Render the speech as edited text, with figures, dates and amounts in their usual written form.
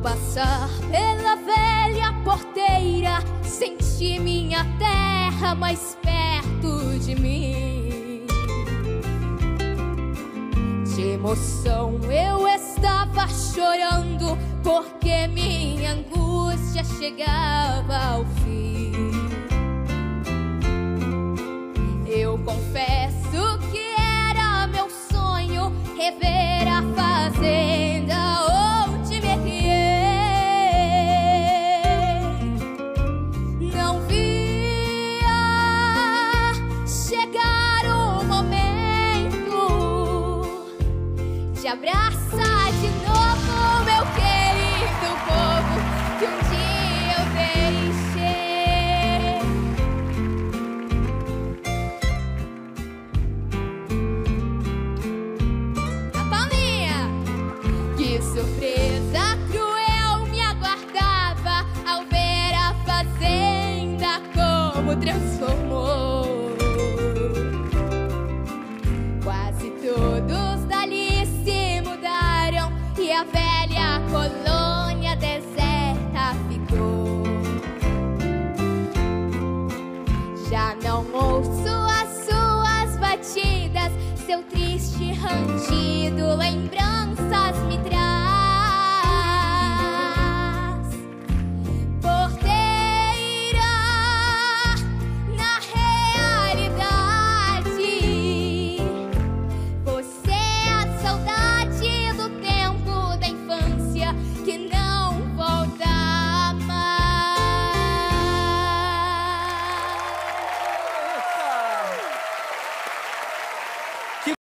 passar pela velha porteira, senti minha terra mais perto de mim. De emoção eu estava chorando, porque minha angústia chegava ao fim. Eu confesso que era meu sonho rever a fazenda onde me criei. Não via chegar o momento de abraçar de novo meu querido povo que um dia eu deixei. A Paulinha! Que surpresa cruel me aguardava ao ver a fazenda como transformou.